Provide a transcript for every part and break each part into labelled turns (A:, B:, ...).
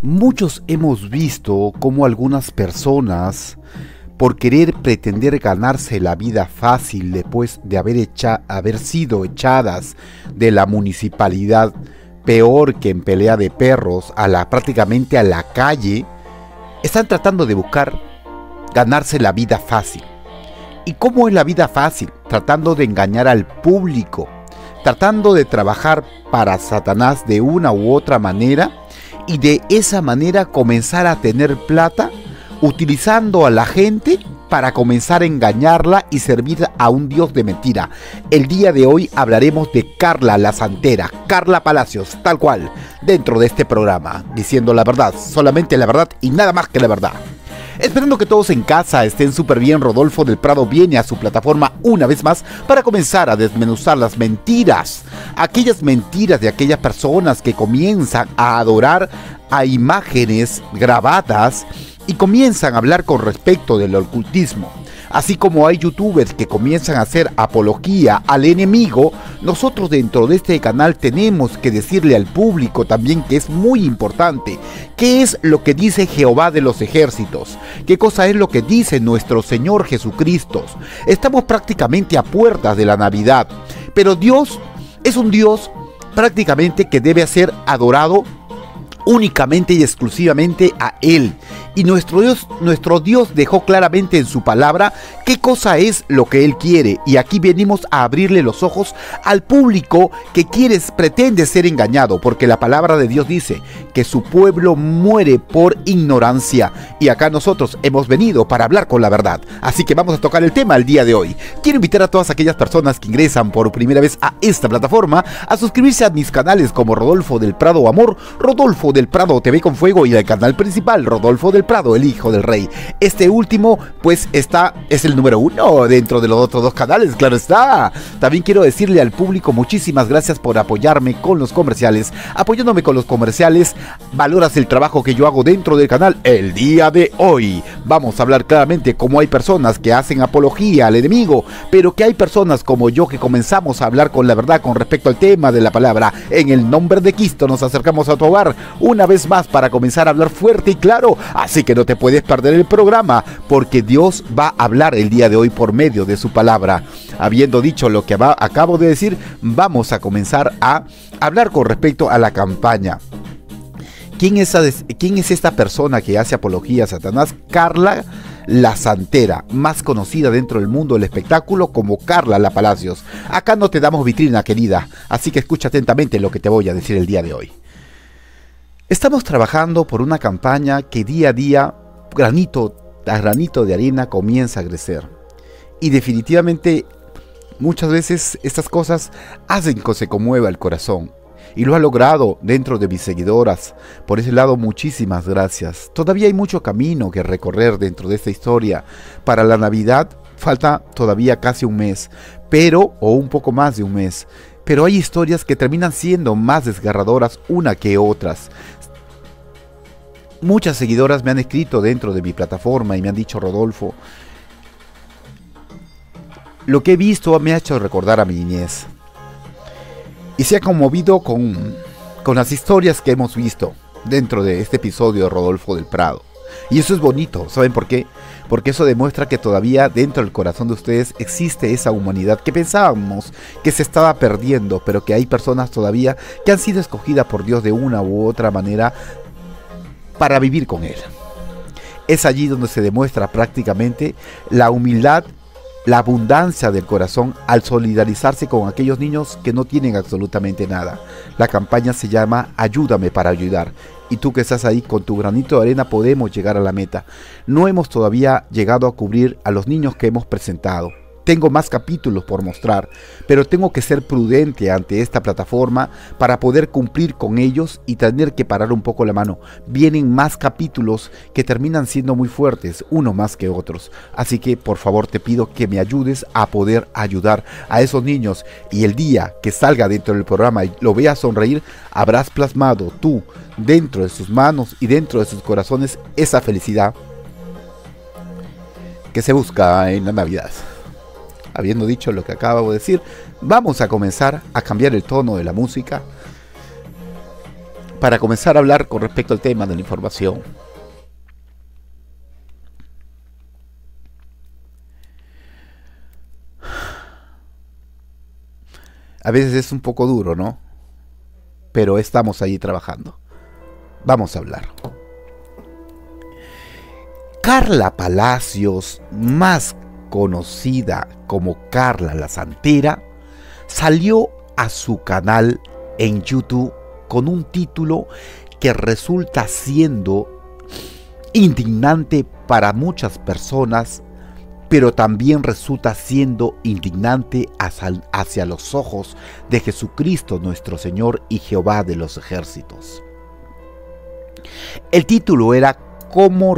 A: Muchos hemos visto cómo algunas personas, por querer pretender ganarse la vida fácil después de haber sido echadas de la municipalidad, peor que en pelea de perros, prácticamente a la calle, están tratando de buscar ganarse la vida fácil. ¿Y cómo es la vida fácil? Tratando de engañar al público, tratando de trabajar para Satanás de una u otra manera, y de esa manera comenzar a tener plata, utilizando a la gente para comenzar a engañarla y servir a un Dios de mentira. El día de hoy hablaremos de Carla la Santera, Carla Palacios, tal cual, dentro de este programa, diciendo la verdad, solamente la verdad y nada más que la verdad. Esperando que todos en casa estén súper bien, Rodolfo del Prado viene a su plataforma una vez más para comenzar a desmenuzar las mentiras. Aquellas mentiras de aquellas personas que comienzan a adorar a imágenes grabadas y comienzan a hablar con respecto del ocultismo. Así como hay youtubers que comienzan a hacer apología al enemigo, nosotros dentro de este canal tenemos que decirle al público también que es muy importante. ¿Qué es lo que dice Jehová de los ejércitos? ¿Qué cosa es lo que dice nuestro Señor Jesucristo? Estamos prácticamente a puertas de la Navidad, pero Dios es un Dios prácticamente que debe ser adorado únicamente y exclusivamente a Él. Y nuestro Dios dejó claramente en su palabra qué cosa es lo que Él quiere. Y aquí venimos a abrirle los ojos al público que pretende ser engañado. Porque la palabra de Dios dice que su pueblo muere por ignorancia. Y acá nosotros hemos venido para hablar con la verdad. Así que vamos a tocar el tema el día de hoy. Quiero invitar a todas aquellas personas que ingresan por primera vez a esta plataforma a suscribirse a mis canales como Rodolfo del Prado Amor, Rodolfo del Prado TV con Fuego y el canal principal Rodolfo del Prado, el Hijo del Rey. Este último pues es el número 1 dentro de los otros dos canales, claro está. También quiero decirle al público muchísimas gracias por apoyarme con los comerciales. Apoyándome con los comerciales, valoras el trabajo que yo hago dentro del canal. El día de hoy vamos a hablar claramente cómo hay personas que hacen apología al enemigo, pero que hay personas como yo que comenzamos a hablar con la verdad con respecto al tema de la palabra. En el nombre de Cristo nos acercamos a tu hogar una vez más para comenzar a hablar fuerte y claro. Así que no te puedes perder el programa, porque Dios va a hablar el día de hoy por medio de su palabra. Habiendo dicho lo que acabo de decir, vamos a comenzar a hablar con respecto a la campaña. ¿Quién es esta persona que hace apología a Satanás? Carla la Santera, más conocida dentro del mundo del espectáculo como Carla la Palacios. Acá no te damos vitrina, querida, así que escucha atentamente lo que te voy a decir el día de hoy. Estamos trabajando por una campaña que día a día, granito a granito de arena, comienza a crecer. Y definitivamente, muchas veces estas cosas hacen que se conmueva el corazón. Y lo ha logrado dentro de mis seguidoras. Por ese lado, muchísimas gracias. Todavía hay mucho camino que recorrer dentro de esta historia. Para la Navidad falta todavía casi un mes, o un poco más de un mes. Pero hay historias que terminan siendo más desgarradoras una que otras. Muchas seguidoras me han escrito dentro de mi plataforma y me han dicho: Rodolfo, lo que he visto me ha hecho recordar a mi niñez. Y se ha conmovido con las historias que hemos visto dentro de este episodio de Rodolfo del Prado. Y eso es bonito, ¿saben por qué? Porque eso demuestra que todavía dentro del corazón de ustedes existe esa humanidad que pensábamos que se estaba perdiendo, pero que hay personas todavía que han sido escogidas por Dios de una u otra manera para vivir con Él. Es allí donde se demuestra prácticamente la humildad, la abundancia del corazón al solidarizarse con aquellos niños que no tienen absolutamente nada. La campaña se llama Ayúdame para ayudar. Y tú que estás ahí con tu granito de arena podemos llegar a la meta. No hemos todavía llegado a cubrir a los niños que hemos presentado. Tengo más capítulos por mostrar, pero tengo que ser prudente ante esta plataforma para poder cumplir con ellos y tener que parar un poco la mano. Vienen más capítulos que terminan siendo muy fuertes, uno más que otros. Así que por favor te pido que me ayudes a poder ayudar a esos niños. Y el día que salga dentro del programa y lo veas sonreír, habrás plasmado tú dentro de sus manos y dentro de sus corazones esa felicidad que se busca en la Navidad. Habiendo dicho lo que acabo de decir, vamos a comenzar a cambiar el tono de la música. para comenzar a hablar con respecto al tema de la información. A veces es un poco duro, ¿no? Pero estamos ahí trabajando. Vamos a hablar. Carla Palacios, más conocida como Carla la Santera, salió a su canal en YouTube con un título que resulta siendo indignante para muchas personas, pero también resulta siendo indignante hacia los ojos de Jesucristo nuestro Señor y Jehová de los ejércitos. El título era ¿Cómo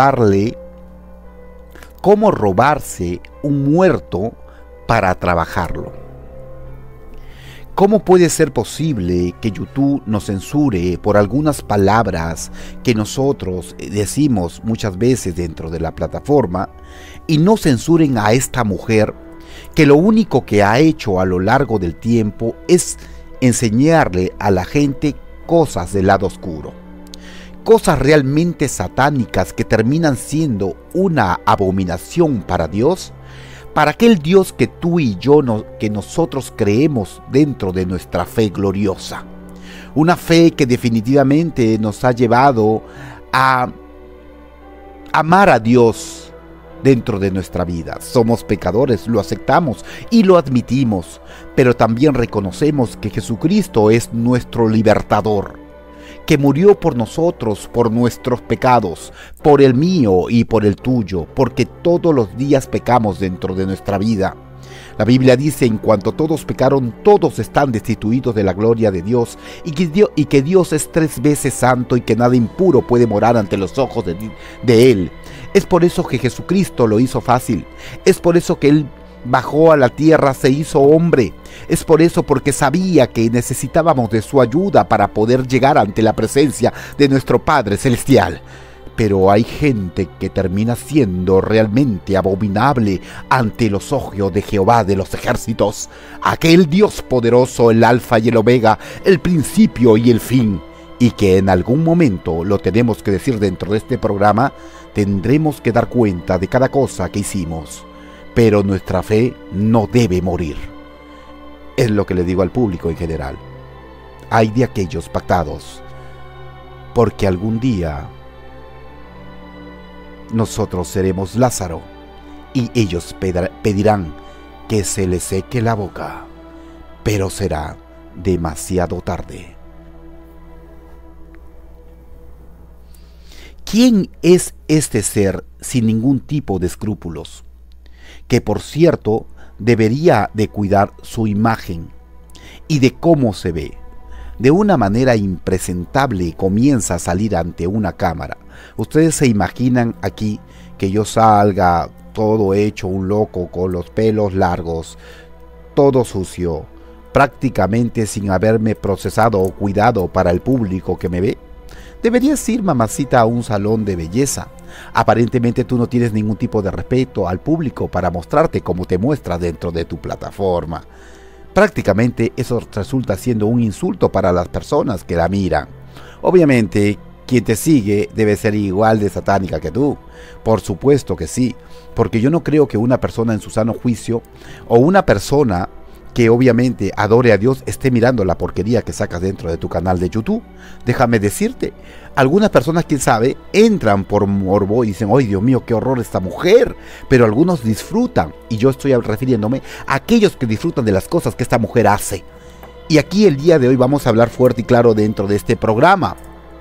A: robarse un muerto para trabajarlo? ¿Cómo puede ser posible que YouTube nos censure por algunas palabras que nosotros decimos muchas veces dentro de la plataforma y no censuren a esta mujer que lo único que ha hecho a lo largo del tiempo es enseñarle a la gente cosas del lado oscuro? Cosas realmente satánicas que terminan siendo una abominación para Dios, para aquel Dios que tú y yo, que nosotros creemos dentro de nuestra fe gloriosa. Una fe que definitivamente nos ha llevado a amar a Dios dentro de nuestra vida. Somos pecadores, lo aceptamos y lo admitimos, pero también reconocemos que Jesucristo es nuestro libertador, que murió por nosotros, por nuestros pecados, por el mío y por el tuyo, porque todos los días pecamos dentro de nuestra vida. La Biblia dice, en cuanto todos pecaron, todos están destituidos de la gloria de Dios, y que Dios es 3 veces santo y que nada impuro puede morar ante los ojos de Él. Es por eso que Jesucristo lo hizo fácil, es por eso que Él bajó a la tierra, se hizo hombre. Es por eso, porque sabía que necesitábamos de su ayuda para poder llegar ante la presencia de nuestro Padre Celestial. Pero hay gente que termina siendo realmente abominable ante los ojos de Jehová de los ejércitos, aquel Dios poderoso, el Alfa y el Omega, el principio y el fin, y que en algún momento, lo tenemos que decir dentro de este programa, tendremos que dar cuenta de cada cosa que hicimos. Pero nuestra fe no debe morir. Es lo que le digo al público en general. Hay de aquellos pactados, porque algún día nosotros seremos Lázaro y ellos pedirán que se les seque la boca, pero será demasiado tarde. ¿Quién es este ser sin ningún tipo de escrúpulos? Que por cierto debería de cuidar su imagen y de cómo se ve. De una manera impresentable comienza a salir ante una cámara. Ustedes se imaginan aquí que yo salga todo hecho un loco, con los pelos largos, todo sucio, prácticamente sin haberme procesado o cuidado para el público que me ve. Deberías ir, mamacita, a un salón de belleza. Aparentemente tú no tienes ningún tipo de respeto al público para mostrarte como te muestras dentro de tu plataforma. Prácticamente eso resulta siendo un insulto para las personas que la miran. Obviamente, quien te sigue debe ser igual de satánica que tú. Por supuesto que sí, porque yo no creo que una persona en su sano juicio o una persona que obviamente adore a Dios esté mirando la porquería que sacas dentro de tu canal de YouTube. Déjame decirte, algunas personas, quién sabe, entran por morbo y dicen, ¡ay, Dios mío, qué horror esta mujer! Pero algunos disfrutan, y yo estoy refiriéndome a aquellos que disfrutan de las cosas que esta mujer hace. Y aquí el día de hoy vamos a hablar fuerte y claro dentro de este programa.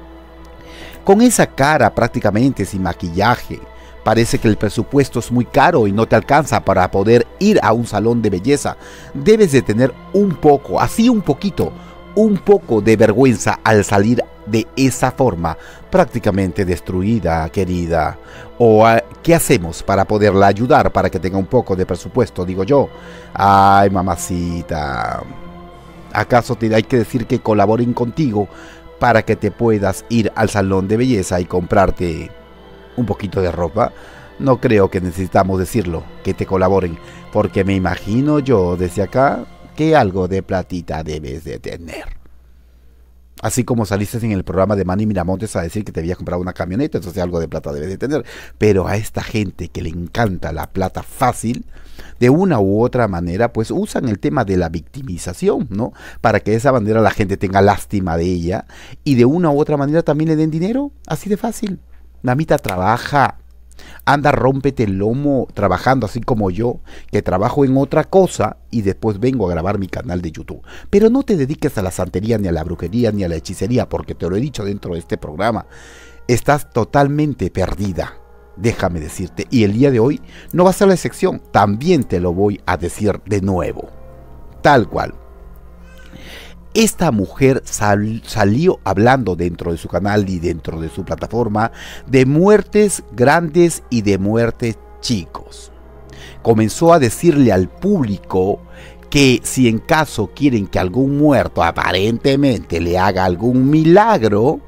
A: Con esa cara prácticamente sin maquillaje, parece que el presupuesto es muy caro y no te alcanza para poder ir a un salón de belleza. Debes de tener un poco, así un poquito, un poco de vergüenza al salir de esa forma, prácticamente destruida, querida. ¿O qué hacemos para poderla ayudar para que tenga un poco de presupuesto, digo yo? Ay, mamacita, ¿acaso te hay que decir que colaboren contigo para que te puedas ir al salón de belleza y comprarte un poquito de ropa? No creo que necesitamos decirlo, que te colaboren, porque me imagino yo desde acá que algo de platita debes de tener. Así como saliste en el programa de Manny Miramontes a decir que te habías comprado una camioneta, entonces algo de plata debes de tener. Pero a esta gente que le encanta la plata fácil, de una u otra manera, pues usan el tema de la victimización, ¿no? Para que de esa manera la gente tenga lástima de ella y de una u otra manera también le den dinero, así de fácil. Mamita, trabaja. Anda, rómpete el lomo trabajando así como yo, que trabajo en otra cosa y después vengo a grabar mi canal de YouTube. Pero no te dediques a la santería, ni a la brujería, ni a la hechicería, porque te lo he dicho dentro de este programa. Estás totalmente perdida, déjame decirte. Y el día de hoy no va a ser la excepción, también te lo voy a decir de nuevo. Tal cual. Esta mujer salió hablando dentro de su canal y dentro de su plataforma de muertes grandes y de muertes chicos. Comenzó a decirle al público que si en caso quieren que algún muerto aparentemente le haga algún milagro,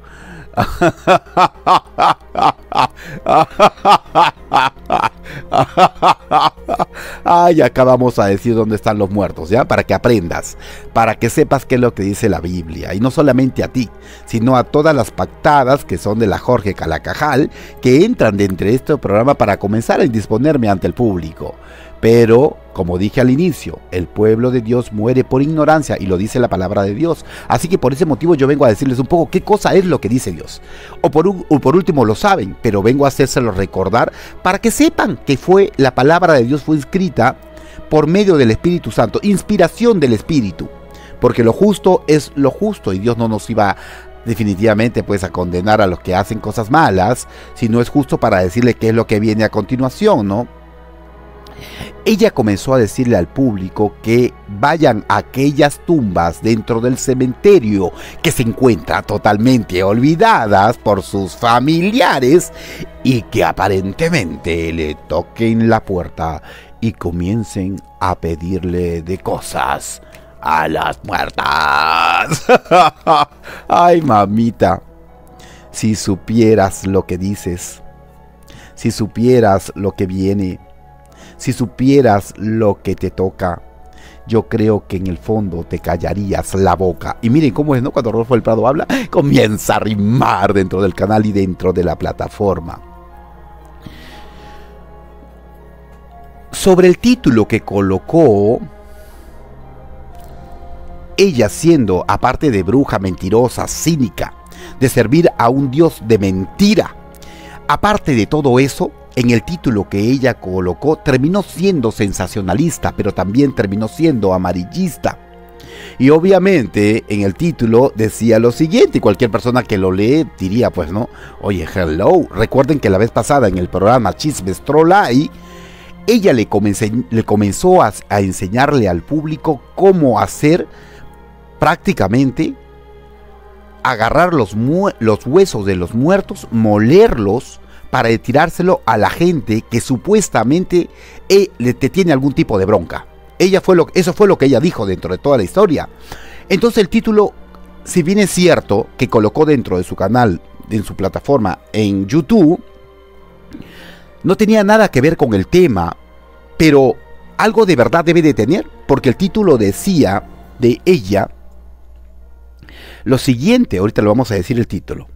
A: ay, acá vamos a decir dónde están los muertos, ¿ya? Para que aprendas, para que sepas qué es lo que dice la Biblia. Y no solamente a ti, sino a todas las pactadas que son de la Jorge Calacajal, que entran dentro de este programa para comenzar a indisponerme ante el público. Pero, como dije al inicio, el pueblo de Dios muere por ignorancia y lo dice la palabra de Dios. Así que por ese motivo yo vengo a decirles un poco qué cosa es lo que dice Dios. O por último lo saben, pero vengo a hacérselo recordar para que sepan que la palabra de Dios fue escrita por medio del Espíritu Santo, inspiración del Espíritu. Porque lo justo es lo justo y Dios no nos iba definitivamente pues a condenar a los que hacen cosas malas, sino es justo para decirle qué es lo que viene a continuación, ¿no? Ella comenzó a decirle al público que vayan a aquellas tumbas dentro del cementerio que se encuentran totalmente olvidadas por sus familiares y que aparentemente le toquen la puerta y comiencen a pedirle de cosas a las muertas. Ay, mamita, si supieras lo que dices, si supieras lo que viene, si supieras lo que te toca, yo creo que en el fondo te callarías la boca. Y miren cómo es, ¿no? Cuando Rodolfo del Prado habla, comienza a rimar dentro del canal y dentro de la plataforma. Sobre el título que colocó, ella siendo, aparte de bruja, mentirosa, cínica, de servir a un dios de mentira, aparte de todo eso, en el título que ella colocó terminó siendo sensacionalista, pero también terminó siendo amarillista. Y obviamente en el título decía lo siguiente, y cualquier persona que lo lee diría pues no, oye, hello, recuerden que la vez pasada en el programa Chismes Trollay, ella le comenzó a enseñarle al público cómo hacer prácticamente agarrar los huesos de los muertos, molerlos, para tirárselo a la gente que supuestamente te tiene algún tipo de bronca. Eso fue lo que ella dijo dentro de toda la historia. Entonces el título, si bien es cierto que colocó dentro de su canal, en su plataforma en YouTube, no tenía nada que ver con el tema, pero algo de verdad debe de tener, porque el título decía de ella lo siguiente, ahorita lo vamos a decir el título.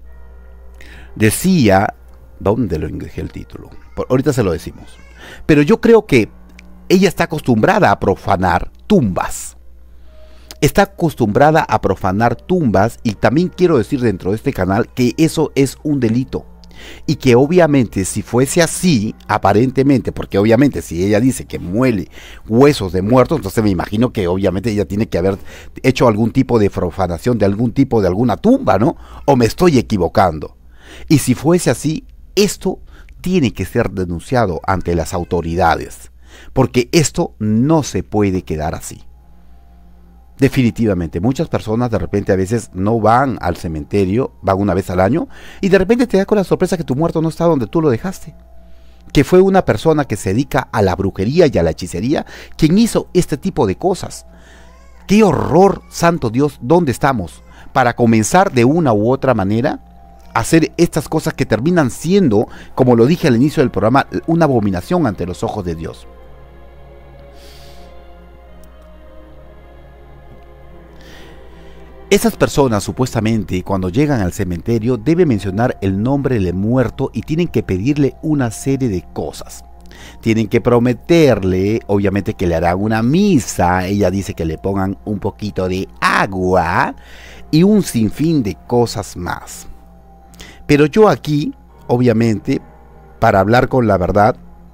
A: Decía... ¿Dónde lo dejé el título? Ahorita se lo decimos. Pero yo creo que ella está acostumbrada a profanar tumbas. Está acostumbrada a profanar tumbas y también quiero decir dentro de este canal que eso es un delito. Y que obviamente si fuese así, aparentemente, porque obviamente si ella dice que muele huesos de muertos, entonces me imagino que obviamente ella tiene que haber hecho algún tipo de profanación de alguna tumba, ¿no? ¿O me estoy equivocando? Y si fuese así, esto tiene que ser denunciado ante las autoridades, porque esto no se puede quedar así. Definitivamente, muchas personas de repente a veces no van al cementerio, van una vez al año, y de repente te da con la sorpresa que tu muerto no está donde tú lo dejaste. Que fue una persona que se dedica a la brujería y a la hechicería quien hizo este tipo de cosas. ¡Qué horror, santo Dios! ¿Dónde estamos? Para comenzar de una u otra manera hacer estas cosas que terminan siendo, como lo dije al inicio del programa, una abominación ante los ojos de Dios. Esas personas supuestamente cuando llegan al cementerio deben mencionar el nombre del muerto y tienen que pedirle una serie de cosas. Tienen que prometerle, obviamente, que le harán una misa. Ella dice que le pongan un poquito de agua y un sinfín de cosas más. Pero yo aquí, obviamente, para hablar con la verdad,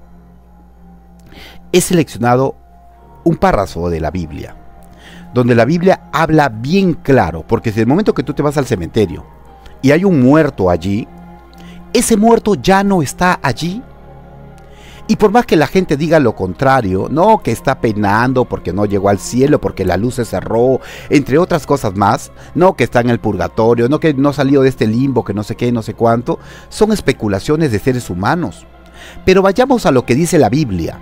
A: he seleccionado un párrafo de la Biblia, donde la Biblia habla bien claro, porque desde el momento que tú te vas al cementerio y hay un muerto allí, ese muerto ya no está allí. Y por más que la gente diga lo contrario, no, que está penando porque no llegó al cielo, porque la luz se cerró, entre otras cosas más, no, que está en el purgatorio, no, que no salió de este limbo, que no sé qué, no sé cuánto, son especulaciones de seres humanos. Pero vayamos a lo que dice la Biblia,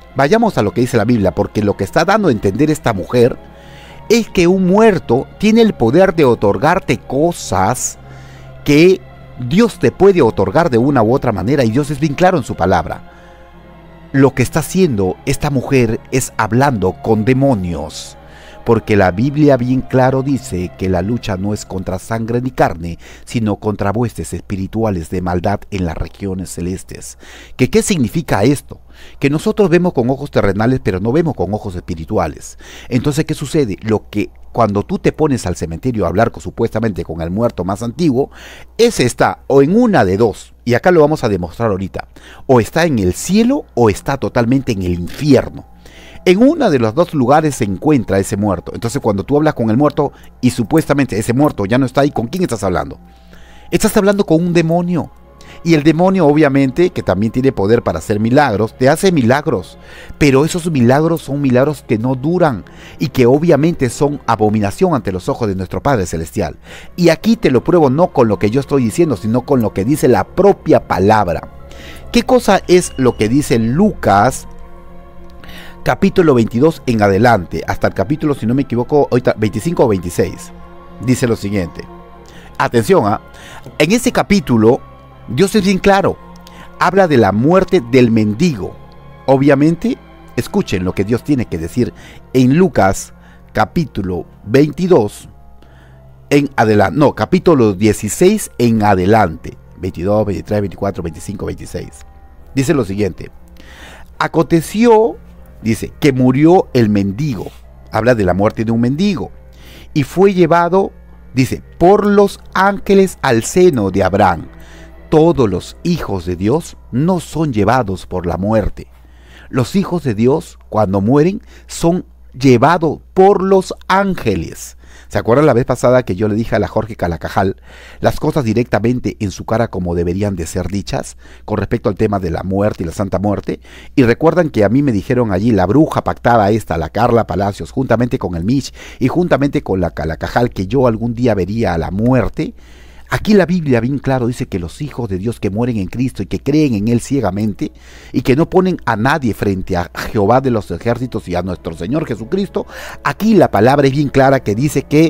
A: porque lo que está dando a entender esta mujer es que un muerto tiene el poder de otorgarte cosas que Dios te puede otorgar de una u otra manera, y Dios es bien claro en su palabra. Lo que está haciendo esta mujer es hablando con demonios, porque la Biblia bien claro dice que la lucha no es contra sangre ni carne, sino contra huestes espirituales de maldad en las regiones celestes. ¿Qué significa esto? Que nosotros vemos con ojos terrenales, pero no vemos con ojos espirituales. Entonces, ¿qué sucede? Cuando tú te pones al cementerio a hablar supuestamente con el muerto más antiguo, ese está o en una de dos, y acá lo vamos a demostrar ahorita, o está en el cielo o está totalmente en el infierno. En uno de los dos lugares se encuentra ese muerto. Entonces cuando tú hablas con el muerto y supuestamente ese muerto ya no está ahí, ¿con quién estás hablando? Estás hablando con un demonio. Y el demonio, obviamente, que también tiene poder para hacer milagros, te hace milagros. Pero esos milagros son milagros que no duran y que obviamente son abominación ante los ojos de nuestro Padre Celestial. Y aquí te lo pruebo no con lo que yo estoy diciendo, sino con lo que dice la propia palabra. ¿Qué cosa es lo que dice Lucas, capítulo 22 en adelante, hasta el capítulo, si no me equivoco, ahorita 25 o 26? Dice lo siguiente. Atención, en ese capítulo Dios es bien claro, habla de la muerte del mendigo. Obviamente, escuchen lo que Dios tiene que decir en Lucas capítulo 22 en adelante, no, capítulo 16 en adelante, 22, 23, 24, 25, 26. Dice lo siguiente: aconteció, dice, que murió el mendigo, habla de la muerte de un mendigo, y fue llevado, dice, por los ángeles al seno de Abraham. Todos los hijos de Dios no son llevados por la muerte. Los hijos de Dios, cuando mueren, son llevados por los ángeles. ¿Se acuerdan la vez pasada que yo le dije a la Jorge Calacajal las cosas directamente en su cara como deberían de ser dichas con respecto al tema de la muerte y la Santa Muerte? Y recuerdan que a mí me dijeron allí la bruja pactada esta, la Carla Palacios, juntamente con el Mitch y juntamente con la Calacajal, que yo algún día vería a la muerte. Aquí la Biblia bien claro dice que los hijos de Dios que mueren en Cristo y que creen en Él ciegamente y que no ponen a nadie frente a Jehová de los ejércitos y a nuestro Señor Jesucristo, aquí la palabra es bien clara que dice que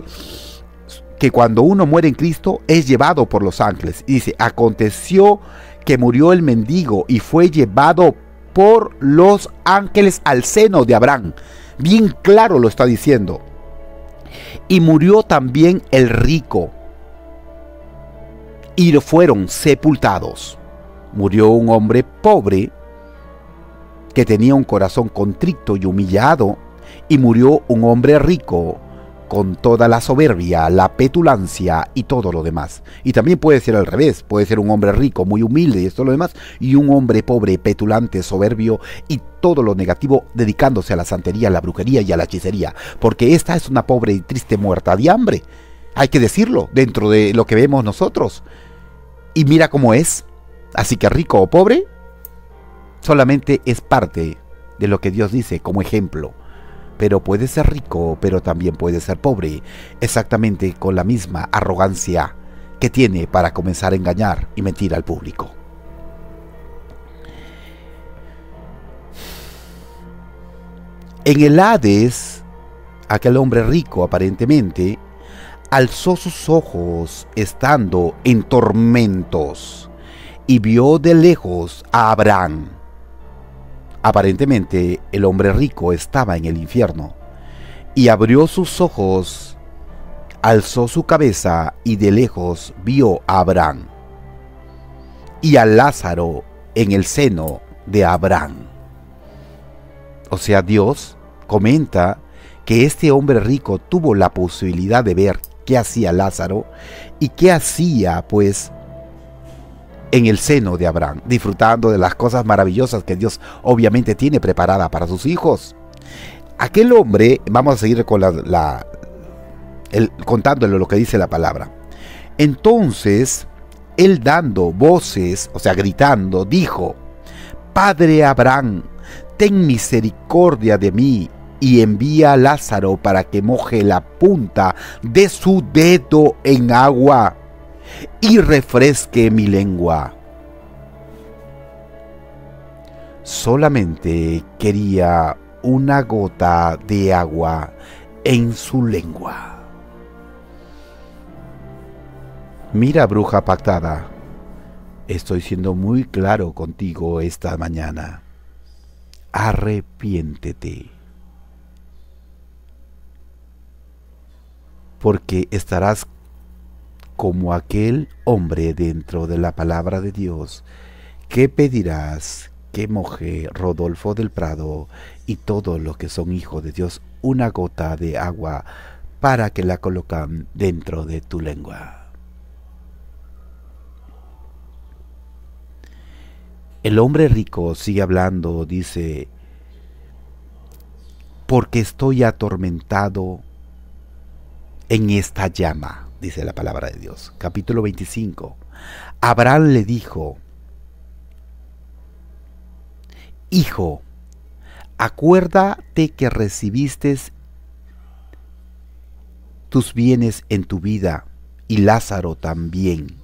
A: cuando uno muere en Cristo es llevado por los ángeles. Y dice, aconteció que murió el mendigo y fue llevado por los ángeles al seno de Abraham. Bien claro lo está diciendo. Y murió también el rico, y fueron sepultados. Murió un hombre pobre que tenía un corazón contrito y humillado, y murió un hombre rico con toda la soberbia, la petulancia y todo lo demás. Y también puede ser al revés, puede ser un hombre rico, muy humilde y esto lo demás, y un hombre pobre, petulante, soberbio y todo lo negativo, dedicándose a la santería, a la brujería y a la hechicería, porque esta es una pobre y triste muerta de hambre. Hay que decirlo, dentro de lo que vemos nosotros. Y mira cómo es. Así que rico o pobre, solamente es parte de lo que Dios dice como ejemplo. Pero puede ser rico, pero también puede ser pobre, exactamente con la misma arrogancia que tiene para comenzar a engañar y mentir al público. En el Hades, aquel hombre rico aparentemente alzó sus ojos estando en tormentos y vio de lejos a Abraham. Aparentemente el hombre rico estaba en el infierno y abrió sus ojos alzó su cabeza y de lejos vio a Abraham y a Lázaro en el seno de Abraham. O sea, Dios comenta que este hombre rico tuvo la posibilidad de ver qué hacía Lázaro y qué hacía pues en el seno de Abraham, disfrutando de las cosas maravillosas que Dios obviamente tiene preparada para sus hijos. Aquel hombre, vamos a seguir con contándole lo que dice la palabra. Entonces, él dando voces, o sea, gritando, dijo: Padre Abraham, ten misericordia de mí y envía a Lázaro para que moje la punta de su dedo en agua y refresque mi lengua. Solamente quería una gota de agua en su lengua. Mira, bruja pactada, estoy siendo muy claro contigo esta mañana. Arrepiéntete, porque estarás como aquel hombre dentro de la palabra de Dios, que pedirás que moje Rodolfo del Prado y todos los que son hijos de Dios una gota de agua para que la colocan dentro de tu lengua. El hombre rico sigue hablando, dice: porque estoy atormentado en esta llama, dice la palabra de Dios. Capítulo 25. Abraham le dijo: Hijo, acuérdate que recibiste tus bienes en tu vida, y Lázaro también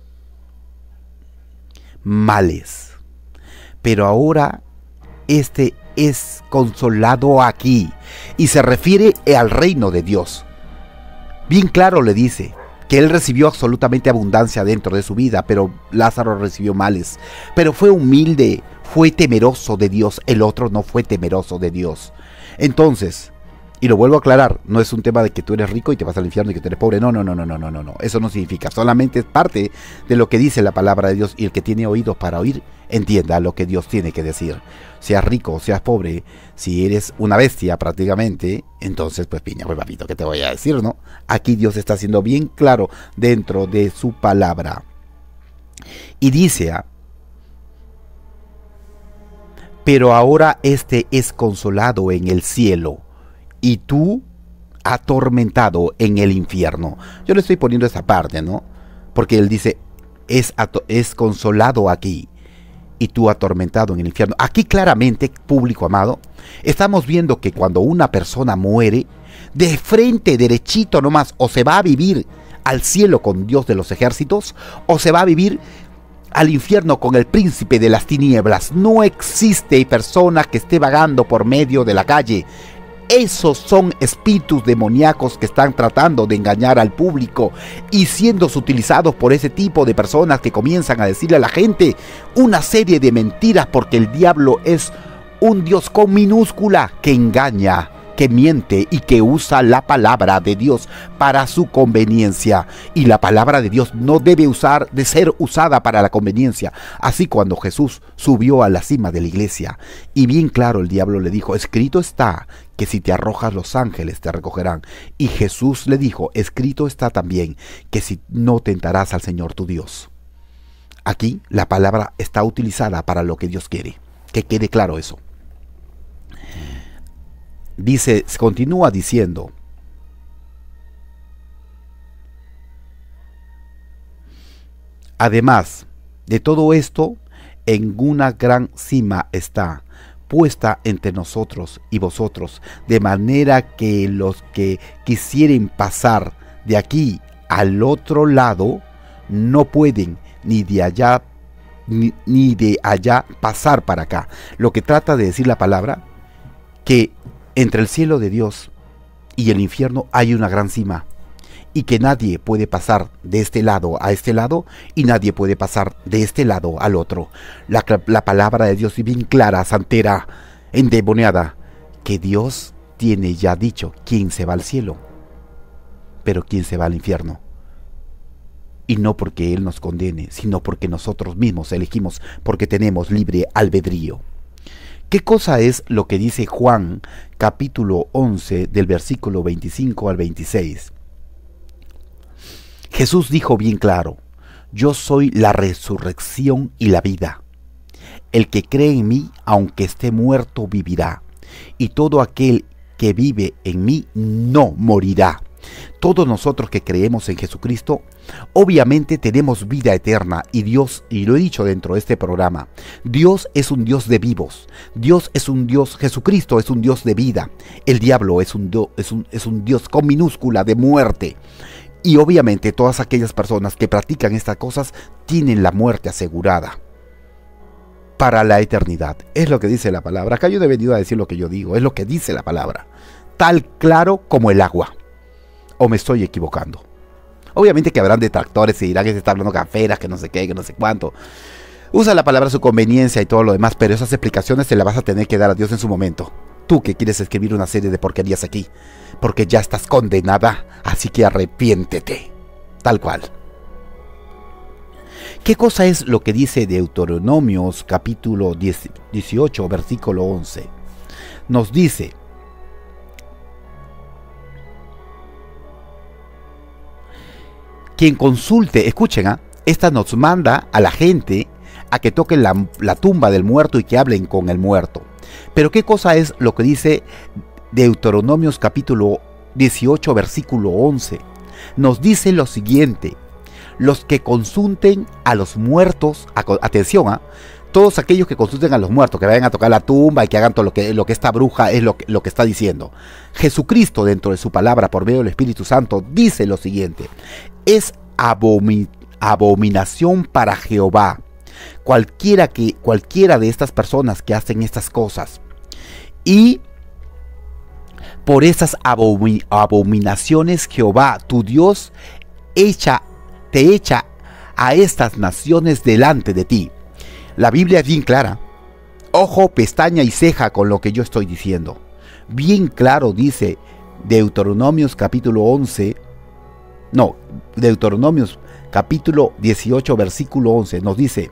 A: males. Pero ahora este es consolado aquí, y se refiere al reino de Dios. Bien claro le dice que él recibió absolutamente abundancia dentro de su vida, pero Lázaro recibió males. Pero fue humilde, fue temeroso de Dios, el otro no fue temeroso de Dios. Entonces, y lo vuelvo a aclarar, no es un tema de que tú eres rico y te vas al infierno y que tú eres pobre. No. Eso no significa. Solamente es parte de lo que dice la palabra de Dios, y el que tiene oídos para oír, entienda lo que Dios tiene que decir. Seas rico, seas pobre, si eres una bestia prácticamente, entonces pues piña, pues papito, ¿qué te voy a decir, no? Aquí Dios está siendo bien claro dentro de su palabra. Y dice: pero ahora este es consolado en el cielo, y tú atormentado en el infierno. Yo le estoy poniendo esa parte, ¿no? Porque él dice, es consolado aquí, y tú atormentado en el infierno. Aquí claramente, público amado, estamos viendo que cuando una persona muere, de frente, derechito nomás, o se va a vivir al cielo con Dios de los ejércitos, o se va a vivir al infierno con el príncipe de las tinieblas. No existe persona que esté vagando por medio de la calle. Esos son espíritus demoníacos que están tratando de engañar al público y siendo utilizados por ese tipo de personas que comienzan a decirle a la gente una serie de mentiras, porque el diablo es un Dios con minúscula que engaña, que miente y que usa la palabra de Dios para su conveniencia. Y la palabra de Dios no debe de ser usada para la conveniencia. Así cuando Jesús subió a la cima de la iglesia, y bien claro el diablo le dijo: escrito está que si te arrojas, los ángeles te recogerán. Y Jesús le dijo: escrito está también que si no tentarás al Señor tu Dios. Aquí la palabra está utilizada para lo que Dios quiere. Que quede claro eso. Dice, continúa diciendo: además de todo esto, en una gran cima está puesta entre nosotros y vosotros, de manera que los que quisieren pasar de aquí al otro lado no pueden ni de allá ni de allá pasar para acá. Lo que trata de decir la palabra, que entre el cielo de Dios y el infierno hay una gran cima, y que nadie puede pasar de este lado a este lado, y nadie puede pasar de este lado al otro. La palabra de Dios es bien clara, santera, endemoniada, que Dios tiene ya dicho quién se va al cielo. pero ¿quién se va al infierno? Y no porque Él nos condene, sino porque nosotros mismos elegimos, porque tenemos libre albedrío. ¿Qué cosa es lo que dice Juan capítulo 11 del versículo 25 al 26? Jesús dijo bien claro: yo soy la resurrección y la vida. El que cree en mí, aunque esté muerto, vivirá. Y todo aquel que vive en mí no morirá. Todos nosotros que creemos en Jesucristo, obviamente tenemos vida eterna, y Dios, y lo he dicho dentro de este programa, Dios es un Dios de vivos, Dios es un Dios, Jesucristo es un Dios de vida, el diablo es un Dios con minúscula de muerte. Y obviamente todas aquellas personas que practican estas cosas tienen la muerte asegurada para la eternidad. Es lo que dice la palabra. Acá yo no he venido a decir lo que yo digo, es lo que dice la palabra. Tal claro como el agua. ¿O me estoy equivocando? Obviamente que habrán detractores y dirán que se está hablando caferas, que no sé qué, que no sé cuánto. Usa la palabra a su conveniencia y todo lo demás, pero esas explicaciones se las vas a tener que dar a Dios en su momento. Tú que quieres escribir una serie de porquerías aquí, porque ya estás condenada, así que arrepiéntete. Tal cual. ¿Qué cosa es lo que dice Deuteronomios capítulo 18, versículo 11? Nos dice: quien consulte, escuchen, esta nos manda a la gente a que toquen la tumba del muerto y que hablen con el muerto. Pero ¿qué cosa es lo que dice Deuteronomios capítulo 18, versículo 11? Nos dice lo siguiente: los que consulten a los muertos, atención, todos aquellos que consulten a los muertos, que vayan a tocar la tumba y que hagan todo lo que esta bruja es lo que está diciendo. Jesucristo, dentro de su palabra, por medio del Espíritu Santo, dice lo siguiente: es abominación para Jehová cualquiera de estas personas que hacen estas cosas. Y por esas abominaciones Jehová, tu Dios, te echa a estas naciones delante de ti. La Biblia es bien clara. Ojo, pestaña y ceja con lo que yo estoy diciendo. Bien claro dice Deuteronomios capítulo 11. No, Deuteronomios capítulo 18, versículo 11. Nos dice: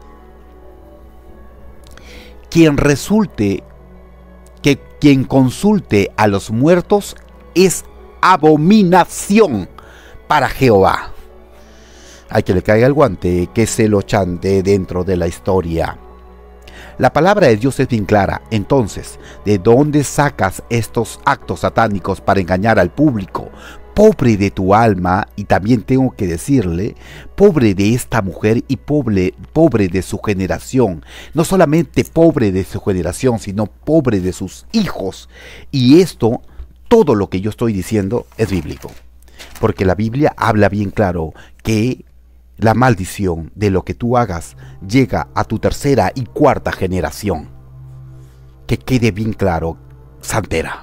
A: quien consulte a los muertos es abominación para Jehová. Hay que le caiga el guante, que se lo chante dentro de la historia. La palabra de Dios es bien clara. Entonces, ¿de dónde sacas estos actos satánicos para engañar al público? Pobre de tu alma, y también tengo que decirle, pobre de esta mujer y pobre de su generación. No solamente pobre de su generación, sino pobre de sus hijos. Y esto, todo lo que yo estoy diciendo, es bíblico. Porque la Biblia habla bien claro que la maldición de lo que tú hagas llega a tu tercera y cuarta generación. Que quede bien claro, santera.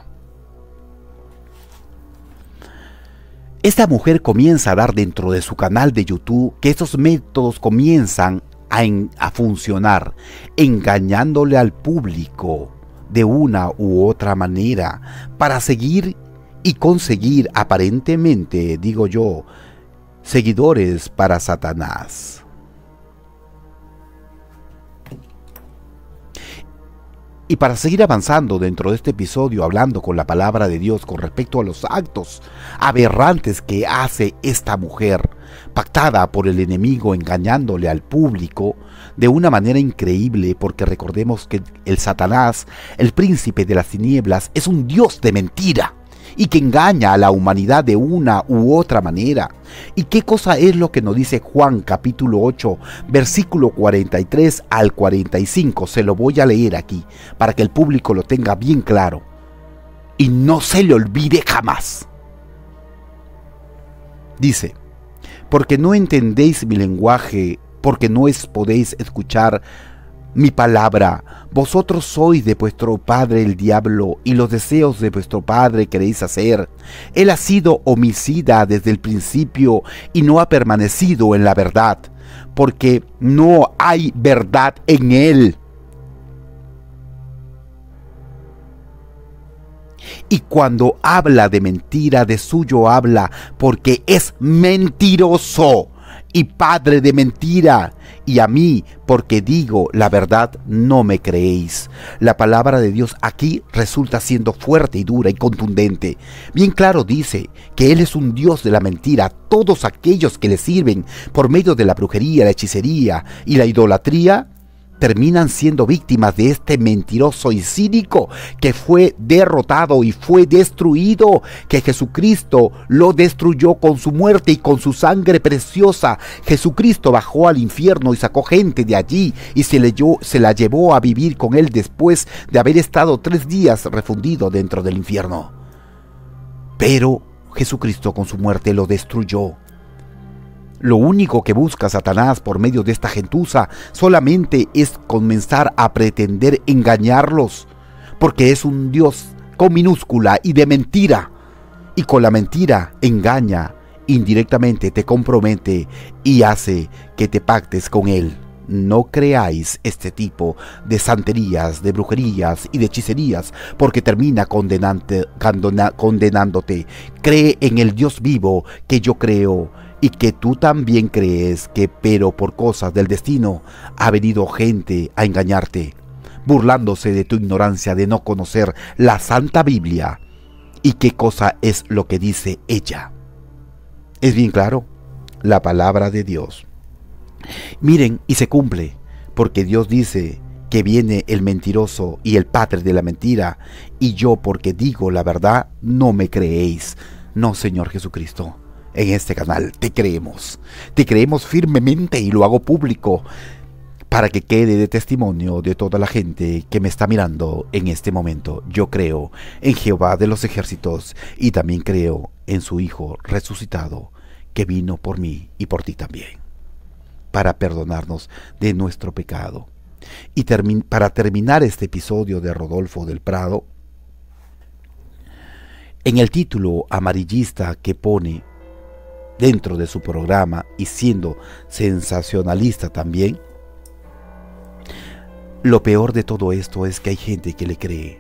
A: Esta mujer comienza a dar dentro de su canal de YouTube que estos métodos comienzan a funcionar, engañándole al público de una u otra manera para seguir y conseguir, aparentemente, digo yo, seguidores para Satanás. Y para seguir avanzando dentro de este episodio, hablando con la palabra de Dios con respecto a los actos aberrantes que hace esta mujer, pactada por el enemigo, engañándole al público de una manera increíble, porque recordemos que el Satanás, el príncipe de las tinieblas, es un dios de mentira y que engaña a la humanidad de una u otra manera. ¿Y qué cosa es lo que nos dice Juan capítulo 8, versículo 43 al 45? Se lo voy a leer aquí para que el público lo tenga bien claro y no se le olvide jamás. Dice: porque no entendéis mi lenguaje, porque no podéis escuchar mi palabra. Vosotros sois de vuestro padre el diablo, y los deseos de vuestro padre queréis hacer. Él ha sido homicida desde el principio y no ha permanecido en la verdad, porque no hay verdad en él. Y cuando habla de mentira, de suyo habla, porque es mentiroso y padre de mentira. Y a mí, porque digo la verdad, no me creéis. La palabra de Dios aquí resulta siendo fuerte y dura y contundente. Bien claro dice que Él es un Dios de la mentira. Todos aquellos que le sirven por medio de la brujería, la hechicería y la idolatría terminan siendo víctimas de este mentiroso y cínico que fue derrotado y fue destruido, que Jesucristo lo destruyó con su muerte y con su sangre preciosa. Jesucristo bajó al infierno y sacó gente de allí y se la llevó a vivir con él después de haber estado 3 días refundido dentro del infierno. Pero Jesucristo con su muerte lo destruyó. Lo único que busca Satanás por medio de esta gentuza solamente es comenzar a pretender engañarlos, porque es un Dios con minúscula y de mentira. Y con la mentira engaña, indirectamente te compromete y hace que te pactes con él. No creáis este tipo de santerías, de brujerías y de hechicerías, porque termina condenándote. Cree en el Dios vivo que yo creo y que tú también crees, que pero por cosas del destino ha venido gente a engañarte, burlándose de tu ignorancia de no conocer la Santa Biblia. ¿Y qué cosa es lo que dice ella? Es bien claro, la palabra de Dios. Miren, y se cumple, porque Dios dice que viene el mentiroso y el padre de la mentira, y yo, porque digo la verdad, no me creéis. No, Señor Jesucristo, en este canal te creemos firmemente, y lo hago público para que quede de testimonio de toda la gente que me está mirando en este momento. Yo creo en Jehová de los ejércitos y también creo en su Hijo resucitado, que vino por mí y por ti también, para perdonarnos de nuestro pecado. Y para terminar este episodio de Rodolfo del Prado, en el título amarillista que pone dentro de su programa, y siendo sensacionalista también, lo peor de todo esto es que hay gente que le cree.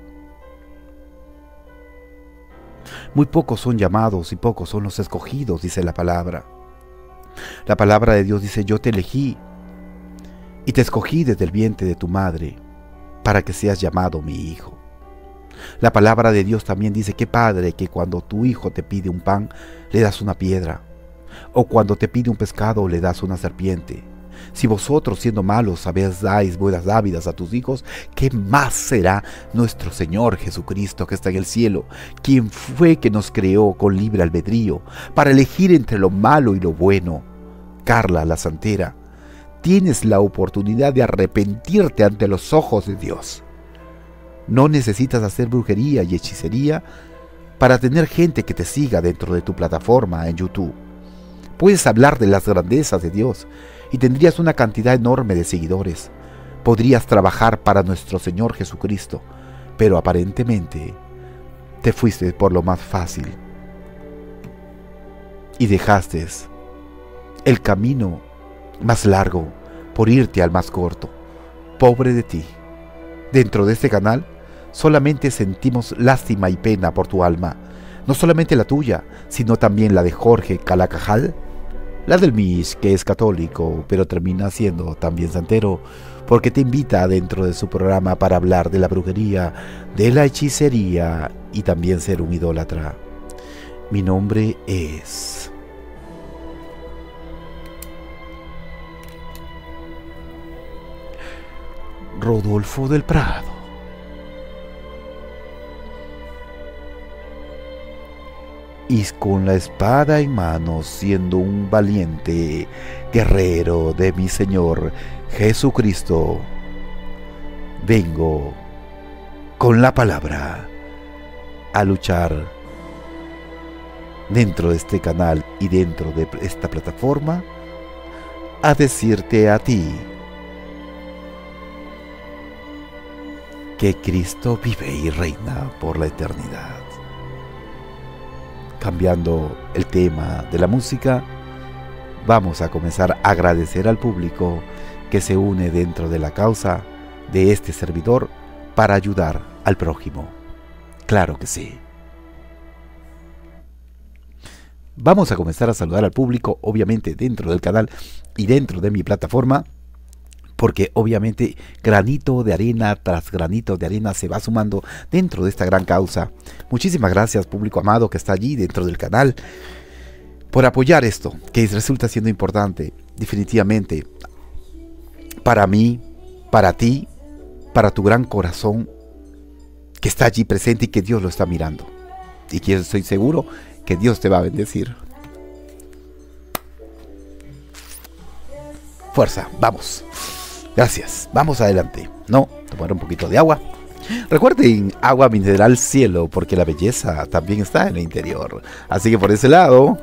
A: Muy pocos son llamados y pocos son los escogidos, dice la palabra. La palabra de Dios dice: yo te elegí y te escogí desde el vientre de tu madre para que seas llamado mi hijo. La palabra de Dios también dice: qué padre que cuando tu hijo te pide un pan le das una piedra, o cuando te pide un pescado le das una serpiente. Si vosotros, siendo malos, dais buenas dávidas a tus hijos, ¿qué más será nuestro Señor Jesucristo que está en el cielo? ¿Quién fue que nos creó con libre albedrío para elegir entre lo malo y lo bueno? Carla, la santera, tienes la oportunidad de arrepentirte ante los ojos de Dios. No necesitas hacer brujería y hechicería para tener gente que te siga dentro de tu plataforma en YouTube. Puedes hablar de las grandezas de Dios y tendrías una cantidad enorme de seguidores. Podrías trabajar para nuestro Señor Jesucristo, pero aparentemente te fuiste por lo más fácil y dejaste el camino más largo por irte al más corto. Pobre de ti. Dentro de este canal solamente sentimos lástima y pena por tu alma, no solamente la tuya, sino también la de Jorge Calacajal, la del Mish, que es católico, pero termina siendo también santero, porque te invita dentro de su programa para hablar de la brujería, de la hechicería y también ser un idólatra. Mi nombre es Rodolfo del Prado. Y con la espada en mano, siendo un valiente guerrero de mi Señor Jesucristo, vengo con la palabra a luchar dentro de este canal y dentro de esta plataforma, a decirte a ti que Cristo vive y reina por la eternidad. Cambiando el tema de la música, vamos a comenzar a agradecer al público que se une dentro de la causa de este servidor para ayudar al prójimo. Claro que sí. vamos a comenzar a saludar al público, obviamente dentro del canal y dentro de mi plataforma, porque obviamente granito de arena tras granito de arena se va sumando dentro de esta gran causa. Muchísimas gracias, público amado que está allí dentro del canal, por apoyar esto, que resulta siendo importante, definitivamente, para mí, para ti, para tu gran corazón, que está allí presente y que Dios lo está mirando. Y que estoy seguro que Dios te va a bendecir. Fuerza, vamos. Gracias, vamos adelante. No, tomar un poquito de agua. Recuerden, agua mineral cielo, porque la belleza también está en el interior. Así que por ese lado,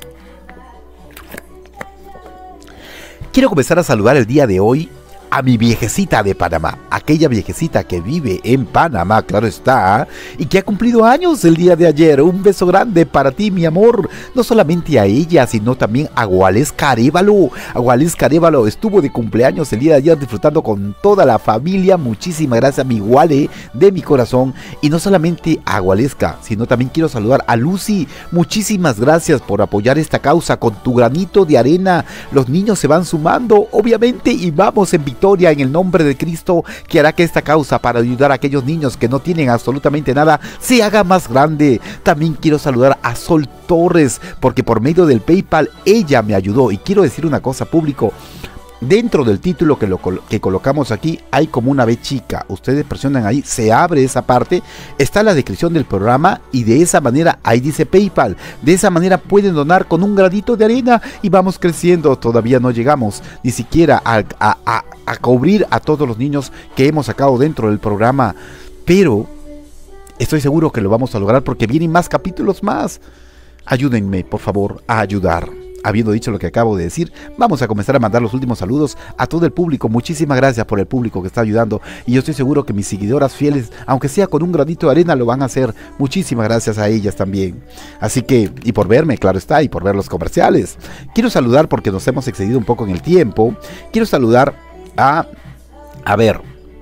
A: quiero comenzar a saludar el día de hoy a mi viejecita de Panamá, aquella viejecita que vive en Panamá, claro está, y que ha cumplido años el día de ayer. Un beso grande para ti, mi amor, no solamente a ella, sino también a Gualesca Arévalo. A Gualesca Arévalo estuvo de cumpleaños el día de ayer disfrutando con toda la familia. Muchísimas gracias, mi Guale, de mi corazón. Y no solamente a Gualesca, sino también quiero saludar a Lucy. Muchísimas gracias por apoyar esta causa con tu granito de arena. Los niños se van sumando, obviamente, y vamos en victoria en el nombre de Cristo, que hará que esta causa para ayudar a aquellos niños que no tienen absolutamente nada se haga más grande. También quiero saludar a Sol Torres, porque por medio del PayPal ella me ayudó. Y quiero decir una cosa, público. Dentro del título que colocamos aquí hay como una B chica. Ustedes presionan ahí, se abre esa parte, está la descripción del programa y de esa manera ahí dice PayPal. De esa manera pueden donar con un granito de arena y vamos creciendo. Todavía no llegamos ni siquiera a cubrir a todos los niños que hemos sacado dentro del programa, pero estoy seguro que lo vamos a lograr porque vienen más capítulos más. Ayúdenme, por favor, a ayudar. Habiendo dicho lo que acabo de decir, vamos a comenzar a mandar los últimos saludos a todo el público. Muchísimas gracias por el público que está ayudando. Y yo estoy seguro que mis seguidoras fieles, aunque sea con un granito de arena, lo van a hacer. Muchísimas gracias a ellas también. Así que, y por verme, claro está, y por ver los comerciales. Quiero saludar porque nos hemos excedido un poco en el tiempo. Quiero saludar a ver,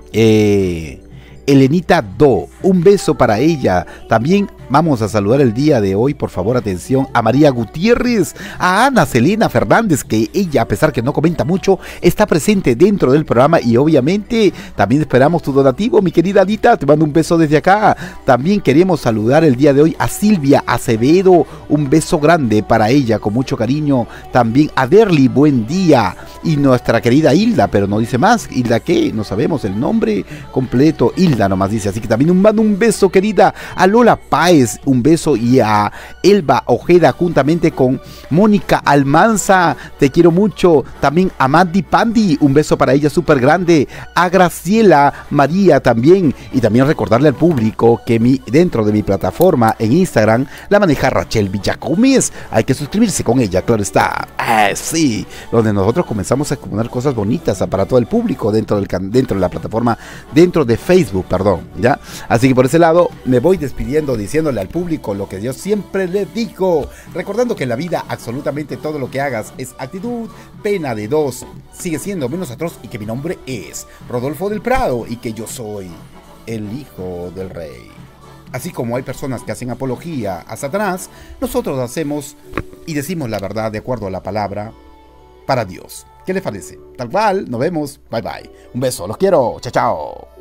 A: Elenita Do, un beso para ella. También vamos a saludar el día de hoy, por favor, atención, a María Gutiérrez, a Ana Selena Fernández, que ella, a pesar que no comenta mucho, está presente dentro del programa y obviamente también esperamos tu donativo, mi querida Anita, te mando un beso desde acá. También queremos saludar el día de hoy a Silvia Acevedo, un beso grande para ella, con mucho cariño. También a Derly, buen día. Y nuestra querida Hilda, pero no dice más. ¿Hilda qué? No sabemos el nombre completo. Hilda nomás dice, así que también mando un beso, querida. A Lola Páez, un beso. Y a Elba Ojeda, juntamente con Mónica Almanza, te quiero mucho. También a Mandy Pandi, un beso para ella súper grande. A Graciela María también. Y también recordarle al público que dentro de mi plataforma en Instagram la maneja Rachel Villacómez. Hay que suscribirse con ella, claro está. Sí, donde nosotros comenzamos a poner cosas bonitas para todo el público dentro de la plataforma, dentro de Facebook, perdón, ¿ya? Así que por ese lado me voy despidiendo, diciéndole al público lo que Dios siempre le dijo, recordando que en la vida absolutamente todo lo que hagas es actitud, pena de dos, sigue siendo menos atroz y que mi nombre es Rodolfo del Prado y que yo soy el hijo del rey. Así como hay personas que hacen apología a Satanás, nosotros hacemos y decimos la verdad de acuerdo a la palabra para Dios. ¿Qué les parece? Tal cual, nos vemos. Bye bye. Un beso, los quiero. Chao, chao.